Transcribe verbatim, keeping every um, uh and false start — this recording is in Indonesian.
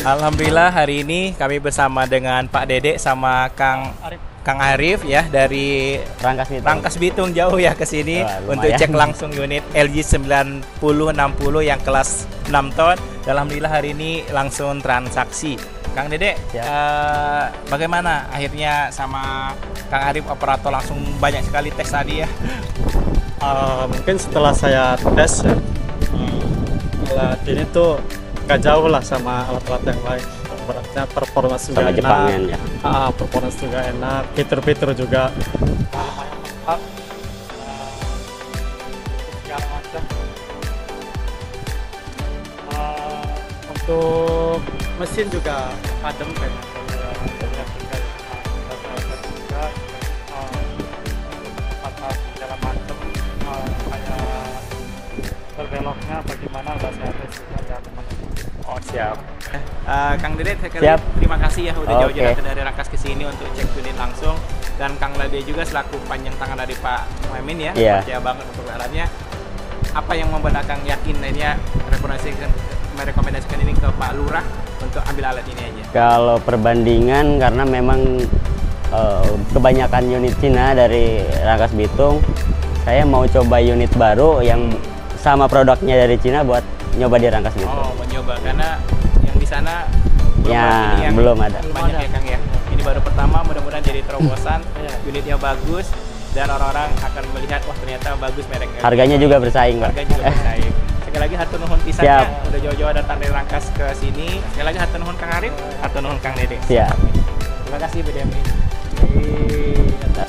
Alhamdulillah hari ini kami bersama dengan Pak Dedek sama Kang Kang Arif ya dari Rangkas Bitung. Rangkas Bitung jauh ya ke sini untuk cek langsung unit L G sembilan puluh enam puluh yang kelas enam ton. Alhamdulillah hari ini langsung transaksi. Kang Dedek, ya. uh, bagaimana akhirnya sama Kang Arif operator langsung banyak sekali tes tadi ya? Uh, mungkin setelah saya tes ya, hmm, alat ini tuh gak jauh lah sama alat-alat yang lain. Beratnya performance juga sama enak, Jepangan, ya. ah, performance juga enak, fitur-fitur juga uh, segala macam. Uh, untuk mesin juga adem kayaknya. Segala macam kayak berbeloknya bagaimana udah saya tes juga ya teman-teman. Oh siap. Eh, uh, Kang Dedek sekali Siap. terima kasih ya udah Oke. jauh-jauh datang dari Rangkas ke sini untuk cek unit langsung, dan Kang Lade juga selaku panjang tangan dari Pak Muhammad ya, Iya. percaya banget untuk alatnya. Apa yang membuat Kang yakin akhirnya rekomendasikan merekomendasikan ini ke Pak Lurah untuk ambil alat ini aja? Kalau perbandingan karena memang uh, kebanyakan unit Cina dari Rangkas Bitung, saya mau coba unit baru yang sama produknya dari Cina buat nyoba di Rangkas Bitung. Oh, mencoba karena yang di sana belum Ya, ada ini yang belum ada. banyak ya Kang ya. Ini baru pertama, mudah-mudahan jadi terobosan. Unitnya bagus dan orang-orang akan melihat wah ternyata bagus mereknya. Harganya juga bersaing, Pak. Harga juga bersaing. Sekali lagi hatur nuhun pisannya udah jauh-jauh datang dari Rangkas ke sini. Sekali lagi hatur nuhun Kang Arif, hatur nuhun Kang Dedek. Siap. Terima kasih B D M I.